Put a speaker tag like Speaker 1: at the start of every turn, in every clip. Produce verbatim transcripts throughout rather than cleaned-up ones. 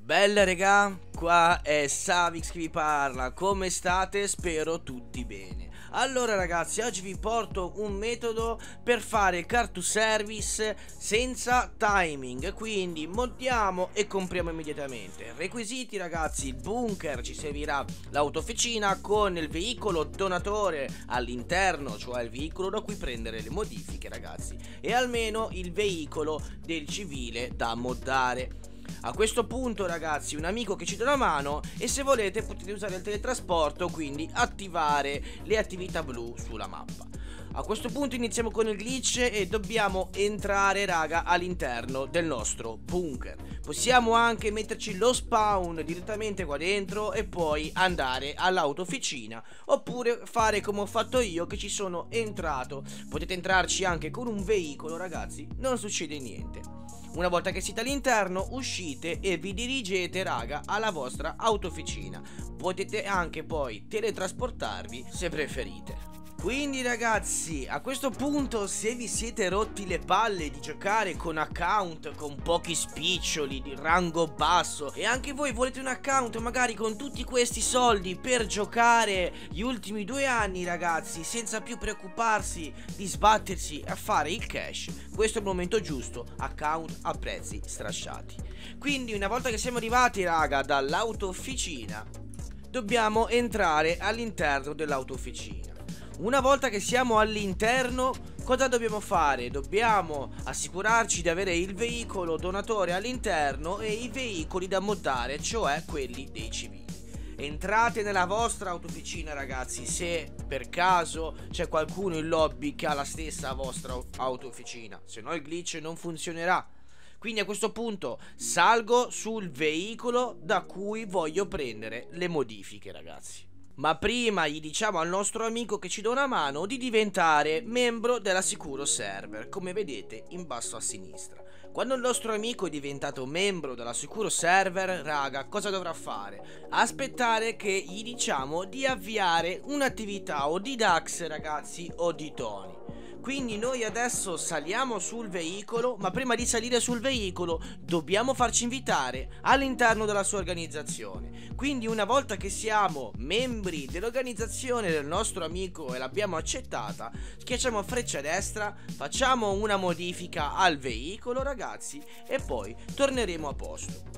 Speaker 1: Bella regà, qua è Savix che vi parla, come state? Spero tutti bene. Allora ragazzi, oggi vi porto un metodo per fare car to service senza timing, quindi montiamo e compriamo immediatamente. Requisiti ragazzi: il bunker, ci servirà l'autofficina con il veicolo donatore all'interno, cioè il veicolo da cui prendere le modifiche ragazzi, e almeno il veicolo del civile da moddare. A questo punto ragazzi, un amico che ci dà una mano, e se volete potete usare il teletrasporto, quindi attivare le attività blu sulla mappa. A questo punto iniziamo con il glitch e dobbiamo entrare raga all'interno del nostro bunker. Possiamo anche metterci lo spawn direttamente qua dentro e poi andare all'autofficina, oppure fare come ho fatto io, che ci sono entrato. Potete entrarci anche con un veicolo ragazzi, non succede niente. Una volta che siete all'interno uscite e vi dirigete raga alla vostra autofficina. Potete anche poi teletrasportarvi se preferite. Quindi ragazzi, a questo punto, se vi siete rotti le palle di giocare con account con pochi spiccioli di rango basso, e anche voi volete un account magari con tutti questi soldi per giocare gli ultimi due anni ragazzi, senza più preoccuparsi di sbattersi a fare il cash, questo è il momento giusto. Account a prezzi strasciati. Quindi una volta che siamo arrivati raga dall'autofficina, dobbiamo entrare all'interno dell'autofficina. Una volta che siamo all'interno, cosa dobbiamo fare? Dobbiamo assicurarci di avere il veicolo donatore all'interno e i veicoli da moddare, cioè quelli dei civili. Entrate nella vostra autofficina ragazzi, se per caso c'è qualcuno in lobby che ha la stessa vostra autofficina, se no il glitch non funzionerà. Quindi a questo punto salgo sul veicolo da cui voglio prendere le modifiche ragazzi. Ma prima gli diciamo al nostro amico che ci dà una mano di diventare membro della Sicuro Server, come vedete in basso a sinistra. Quando il nostro amico è diventato membro della Sicuro Server, raga, cosa dovrà fare? Aspettare che gli diciamo di avviare un'attività o di Dax ragazzi o di Tony. Quindi noi adesso saliamo sul veicolo, ma prima di salire sul veicolo dobbiamo farci invitare all'interno della sua organizzazione. Quindi una volta che siamo membri dell'organizzazione del nostro amico e l'abbiamo accettata, schiacciamo freccia destra, facciamo una modifica al veicolo ragazzi e poi torneremo a posto.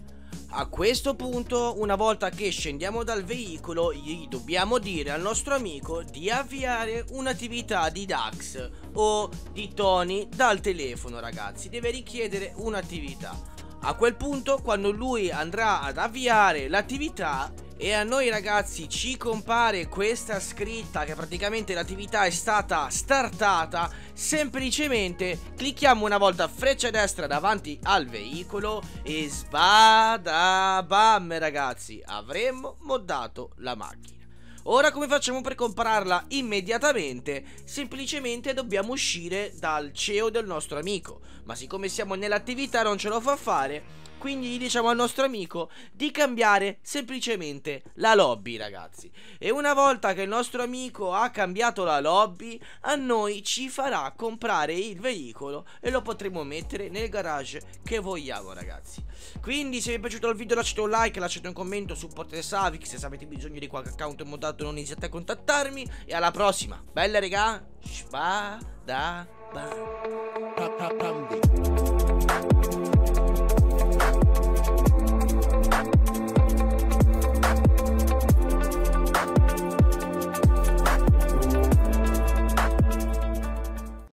Speaker 1: A questo punto, una volta che scendiamo dal veicolo, gli dobbiamo dire al nostro amico di avviare un'attività di Dax o di Tony dal telefono ragazzi, deve richiedere un'attività. A quel punto, quando lui andrà ad avviare l'attività e a noi ragazzi ci compare questa scritta che praticamente l'attività è stata startata, semplicemente clicchiamo una volta freccia destra davanti al veicolo e sbada bam ragazzi, avremmo moddato la macchina. Ora come facciamo per comprarla immediatamente? Semplicemente dobbiamo uscire dal C E O del nostro amico, ma siccome siamo nell'attività non ce lo fa fare, quindi gli diciamo al nostro amico di cambiare semplicemente la lobby ragazzi. E una volta che il nostro amico ha cambiato la lobby, a noi ci farà comprare il veicolo e lo potremo mettere nel garage che vogliamo ragazzi. Quindi se vi è piaciuto il video lasciate un like, lasciate un commento, supportate Savix, se avete bisogno di qualche account moddato non iniziate a contattarmi, e alla prossima. Bella regà, spada bam.